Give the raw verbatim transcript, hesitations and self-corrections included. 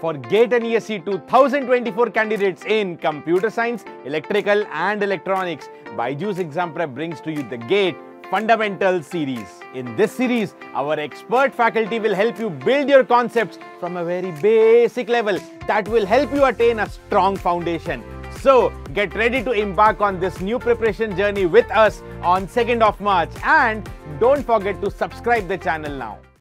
for GATE and E S E two thousand twenty-four candidates in Computer Science, Electrical and Electronics. BYJU'S Exam Prep brings to you the GATE Fundamentals series. In this series, our expert faculty will help you build your concepts from a very basic level that will help you attain a strong foundation. So, get ready to embark on this new preparation journey with us on second of March, and don't forget to subscribe the channel now.